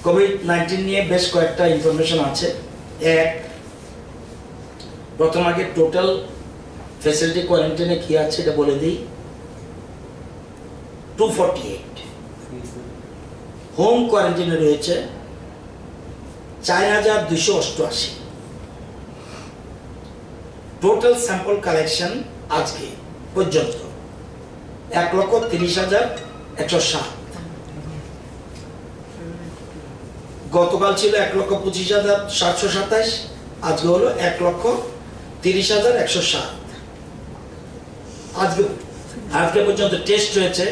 COVID-19 নিয়ে বেশ কয়েকটা ইনফরমেশন আছে। এক, প্রথম আগে টোটাল ফ্যাসিলিটি কোয়ারেন্টাইনে কি আছে এটা বলে দিই। 248 হোম কোয়ারেন্টাইনে রয়েছে 4288। টোটাল স্যাম্পল কালেকশন আজকে পর্যন্ত 1,30,107। গতকাল ছিল 1,25,727, আজকে হলো 1,30,107। আজকে পর্যন্ত টেস্ট হয়েছে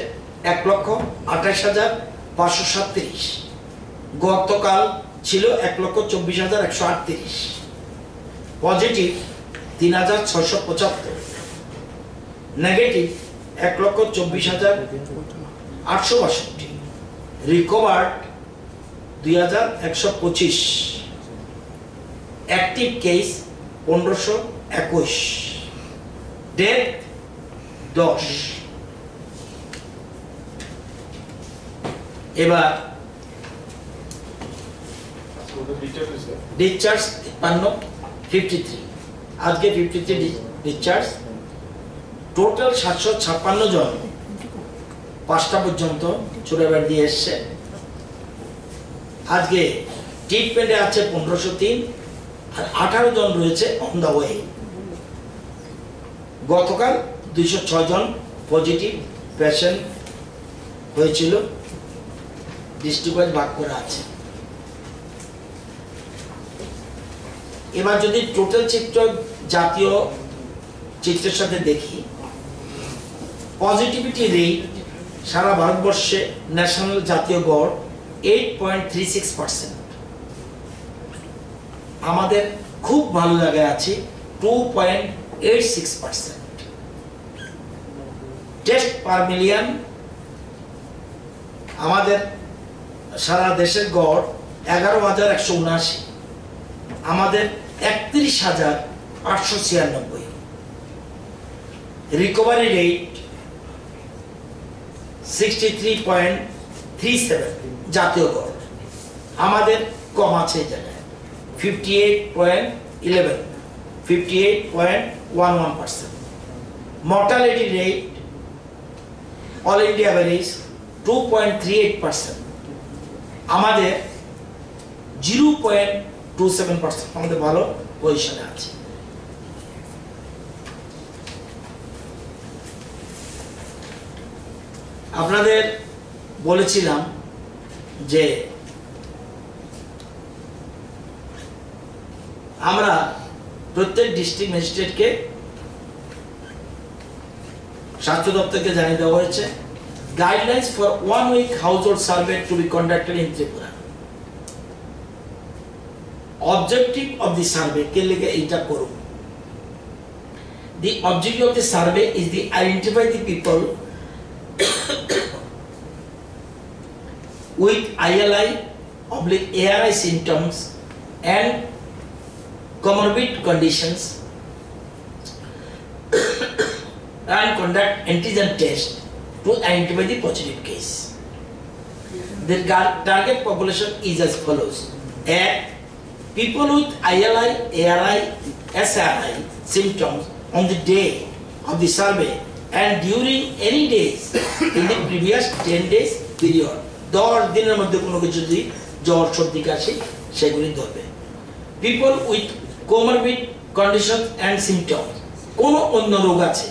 1,28,537। গতকাল ছিল 1,24,138। Positive 3,675। Negative 1,24,862। Recovered 2,125। Active case 1,521। Death 10। এবার ডিসচার্জ 53। আজকে 53 ডিসচার্জ। টোটাল 756 জন 5টা পর্যন্ত চুরাবার দিয়ে এসছে। আজকে ট্রিটমেন্টে আছে 1503 আর 18 জন রয়েছে অন দা ওয়ে। গতকাল 206 জন পজিটিভ পেশেন্ট হয়েছিল, ডিস্ট্রিক্ট ওয়াইজ ভাগ করা আছে। এবার যদি টোটাল চিত্র জাতীয় চিত্রের সাথে দেখি, পজিটিভিটি রেট সারা ভারতবর্ষে ন্যাশনাল জাতীয় গড় 8.36%। আমাদের খুব ভালো জায়গায় আছে 2.86%। টেস্ট পার মিলিয়ন আমাদের সারা দেশের গড় 11,179, আমাদের 31,896। রিকভারি রেট 63.37 জাতীয় গড়, আমাদের কম আছে এই জায়গায় 58.11, 58.11%। Mortality rate all India average 2.38%, আমাদের 0.27%। আমাদের ভালো পজিশনে আছে। আপনাদের বলেছিলাম যে আমরা প্রত্যেক ডিস্ট্রিক্ট ম্যাজিস্ট্রেটকে স্বাস্থ্য দপ্তরকে জানিয়ে দেওয়া হয়েছে guidelines for 1 week household survey to be conducted in Tripura. Objective of the survey কে লিখে এইটা করুন। The objective of the survey is the identify the people with ILI/ARI symptoms and comorbid conditions and conduct antigen test to identify the positive case. The target population is as follows: A, people with ILI/ARI, SRI symptoms on the day of the survey and during any days in the previous 10 days period. 10 দিনের মধ্যে কোনো কিছু যদি জ্বর সর্দি কাশি সেগুলি ধরবে। People with comorbid condition and symptoms, কোনো অন্য রোগ আছে,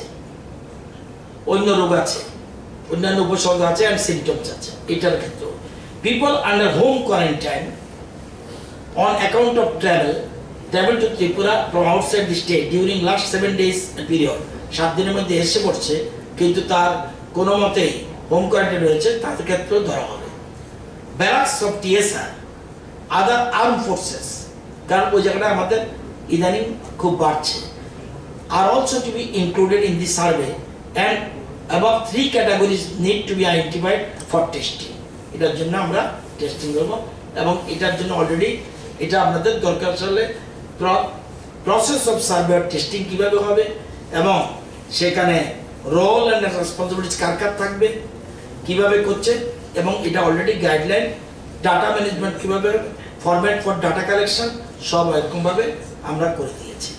অন্যান্য উপসর্গ আছে অ্যান্ড সিমটমস আছে, এটার ক্ষেত্রে। People under home quarantine on account of travel to Tripura from outside the state during last 7 days period. 7 দিনের মধ্যে এসে পড়ছে কিন্তু তার কোনো মতেই হোম কোয়ারেন্টাইন রয়েছে, তাদের ক্ষেত্রেও ধরা হবে। Barracks of TSR, other arm forces, কারণ ওই জায়গাটা আমাদের ইদানিং খুব বাড়ছে, আর also to be included in the survey and above 3 categories need to be identified for testing. এটার জন্য আমরা টেস্টিং করবো এবং এটার জন্য অলরেডি এটা আপনাদের দরকার হলে প্রসেস অফ সার্ভে টেস্টিং কিভাবে হবে এবং সেখানে রোল অ্যান্ড রেসপন্সিবিলিটিস কার কার থাকবে, কিভাবে করছে, এবং এটা অলরেডি গাইডলাইন ডাটা ম্যানেজমেন্ট কিভাবে, ফরম্যাট ফর ডাটা কালেকশন, সব এরকমভাবে আমরা করে দিয়েছি।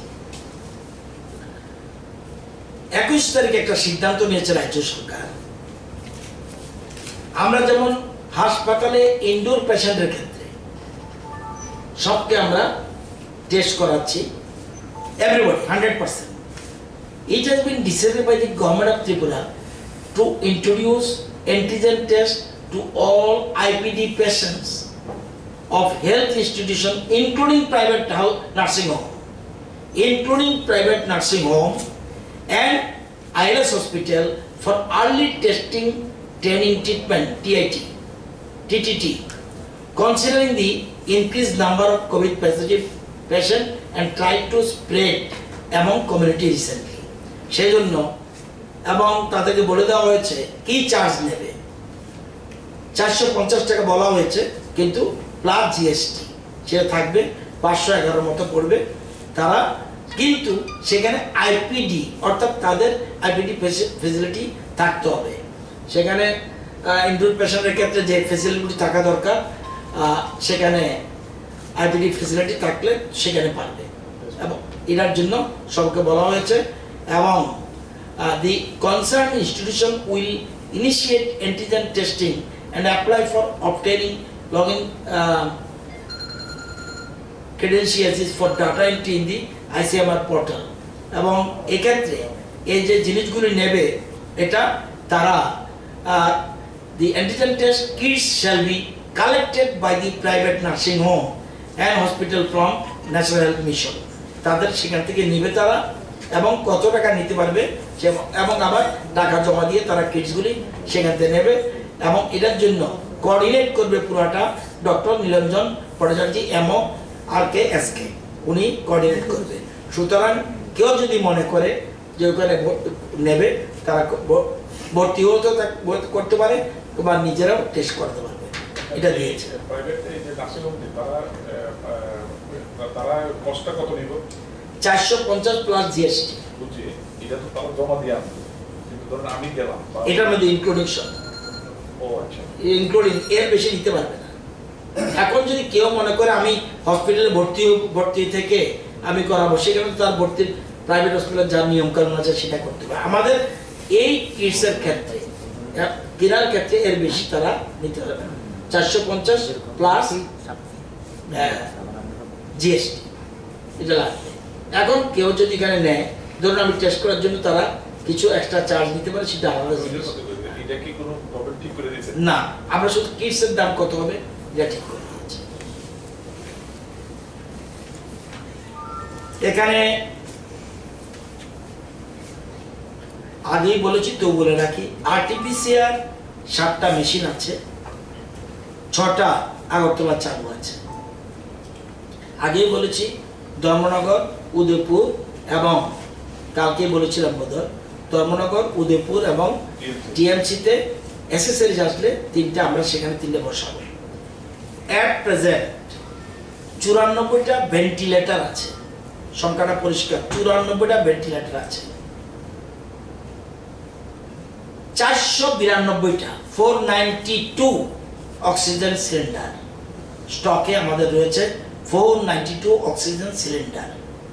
21 তারিখে একটা সিদ্ধান্ত নিয়েছে রাজ্য সরকার, আমরা যেমন হাসপাতালে ইনডোর পেশেন্টের ক্ষেত্রে সবকে আমরা টেস্ট করাচ্ছি, everybody 100%. It has been decided by the government of Tripura to introduce antigen test to all IPD patients of health institution, including private nursing home, and ILS hospital for early testing, training, treatment, TTT, considering the increased number of COVID positive patients and try to spread among community recently. সেই জন্য এবং তাদেরকে বলে দেওয়া হয়েছে কি charge নেবে, 450 টাকা বলা হয়েছে, কিন্তু প্লাস জিএসটি সেটা থাকবে 511 মতো পড়বে তারা, কিন্তু সেখানে আইপিডি অর্থাৎ তাদের আইপিডি ফেসিলিটি থাকতে হবে। সেখানে ইনডোর পেশেন্টের ক্ষেত্রে যে ফেসিলিটি থাকা দরকার, সেখানে আইপিডি ফেসিলিটি থাকলে সেখানে পারবে, এবং এটার জন্য সবকে বলা হয়েছে। এবং the concerned institution will initiate antigen testing and apply for obtaining login credentials for data entry in the ICMR portal. এবং এক্ষেত্রে এই যে জিনিসগুলি নেবে এটা তারা the antigen test kits shall be collected by the private nursing home and hospital from National Health Mission. তাদের সেখান থেকে নেবে তারা, এবং কত টাকা নিতে পারবে এবং আবার টাকা জমা দিয়ে তারা কিটসগুলি সেখান থেকে নেবে, এবং এটার জন্য কোঅর্ডিনেট করবে পুরাটা doctor Nilanjan Bhattacharya MO RKSK, উনি কোঅর্ডিনেট করবে। সুতরাং কেউ যদি মনে করে যে ওখানে নেবে, তারা ভর্তিও তো করতে পারে বা নিজেরাও টেস্ট করতে পারবে, এটা দিয়েছে। তারা কষ্টটা কত নিব? 450 প্লাস জিএসটি। বুঝছি, এটা তো তারা জমা দিয়ে আনবে, কিন্তু ধরুন আমি গেলাম এটার মধ্যে ইনক্লুডিং সব। ও আচ্ছা, ইনক্লুডিং এর বেশি নিতে পারবে না। এখন যদি কেউ মনে করে আমি হসপিটালে ভর্তি থেকে আমি করাবো, সেখানে তার ভর্তির প্রাইভেট হসপিটাল যার নিয়ম কানুন আছে সেটা করতে পারে। আমাদের এই কিটসের ক্ষেত্রে কেনার ক্ষেত্রে এর বেশি তারা নিতে পারবে না, 450 প্লাস জিএসটি এটা লাগবে। এখন কেউ যদি এখানে নেয়, ধরুন আমি টেস্ট করার জন্য তারা কিছু এক্সট্রা চার্জ নিতে পারে, সেটা আলাদা জিনিস। এটা কি কোনো প্রবলেম ঠিক করে দিয়েছে? না, আমরা শুধু কিটসের দাম কত হবে এটা ঠিক করে দিয়েছি। এখানে আগেই বলেছি তো বলে রাখি, আরটিপিসিআর 7টা মেশিন আছে, 6টা আগরতলা চালু আছে। আগেই বলেছি ধর্মনগর, উদয়পুর এবং কালকে বলেছিলাম বোধহয় ধর্মনগর, উদয়পুর এবং টিএমসিতে এসএসএল আসলে 3টা, আমরা সেখানে 3টে বসাবো। এট প্রেজেন্ট 94টা ভেন্টিলেটর আছে, সংখ্যাটা পরিষ্কার, 94টা ভেন্টিলেটর আছে। 492টা 492 অক্সিজেন সিলিন্ডার স্টকে আমাদের রয়েছে, 492 অক্সিজেন সিলিন্ডার।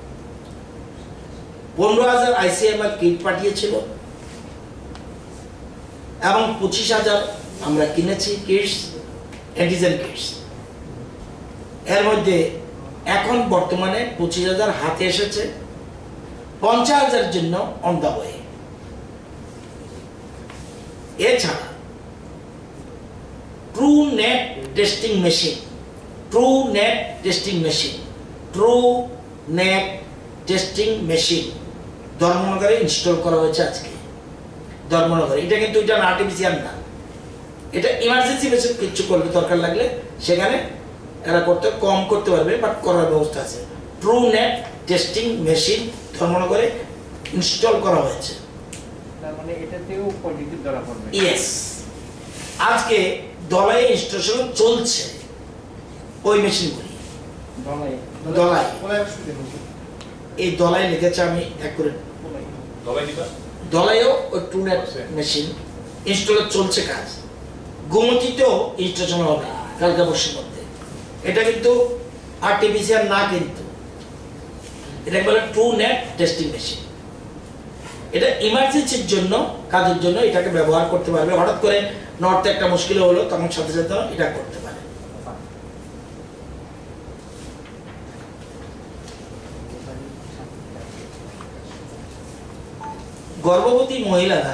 15,000 আইসিএমআর কিট পাঠিয়েছিল এবং 25,000 আমরা কিনেছি কিটস, অ্যান্টিজেন কিটস। এর মধ্যে এখন বর্তমানে 25,000 হাতে এসেছে, 50,000 জন্য অন দ্য ওয়ে। এছাড়া ট্রু নেট টেস্টিং মেশিন ধর্মনগরে ইনস্টল করা হয়েছে আজকে। ধর্মনগরে এটা কিন্তু এটা আর্টিফিশিয়াল না, এটা ইমার্জেন্সি বেসিস কিছু করবে দরকার লাগলে সেখানে এরা কম করতে পারবে, বাট করার ব্যবস্থা আছে। ট্রু নেট টেস্টিং মেশিন ধর্মনগরে ইনস্টল করা হয়েছে। তার মানে এটাতেও পজিটিভ ধরা পড়বে। ইয়েস, আজকে দলাই ইনস্টলেশন চলছে ওই মেশিনগুলি। দলাই এই দলাই লিখেছে, আমি অ্যাকুরেট দলাইও ওই ট্রু নেট মেশিন ইনস্টল চলছে কাজ। গোমতীতেও ইনস্টলেশন হবে কালকে পরশুর মধ্যে। এটা কিন্তু আরটিপিসিআর না, কিন্তু এটা বলে ট্রু নেট টেস্টিং মেশিন। এটা ইমার্জেন্সির জন্য, কাজের জন্য এটাকে ব্যবহার করতে পারবে। হঠাৎ করে নর্থে একটা মুশকিল হলো, তখন সাথে সাথে এটা করতে পারে। গর্ভবতী মহিলারা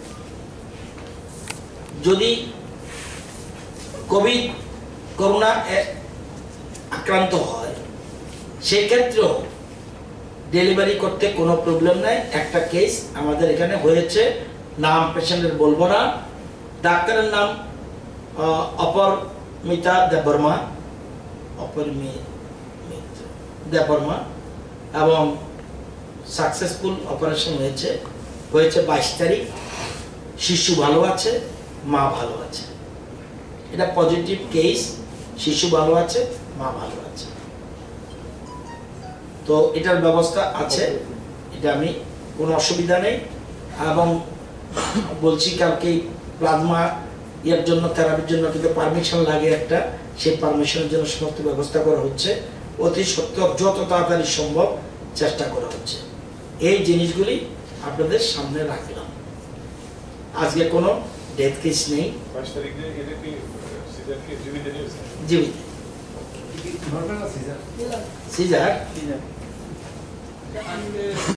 যদি করোনা আক্রান্ত হয়, সেক্ষেত্রেও ডেলিভারি করতে কোনো প্রবলেম নাই। একটা কেস আমাদের এখানে হয়েছে, নাম পেশেন্টের বলবো না, ডাক্তারের নাম অপরমিতা দেববর্মা, দেববর্মা, এবং সাকসেসফুল অপারেশন হয়েছে 22 তারিখ। শিশু ভালো আছে, মা ভালো আছে। এটা পজিটিভ কেস, শিশু ভালো আছে, মা ভালো আছে। তো এটার ব্যবস্থা আছে, এটা আমি কোনো অসুবিধা নেই। এবং বলছি কালকে প্লাজমা এর জন্য, থেরাপির জন্য কিন্তু পারমিশন লাগে একটা, সেই পারমিশনের জন্য সমস্ত ব্যবস্থা করা হচ্ছে। অতি সত্ত্বর যত তাড়াতাড়ি সম্ভব চেষ্টা করা হচ্ছে। এই জিনিসগুলি আপনাদের সামনে রাখলাম। আজকে কোনো ডেথ কেস নেই, 22 তারিখে এটা কি সিজার কি জীবিত নিউজ? জীবিত নর্মাল সিজার সিজার। সিজার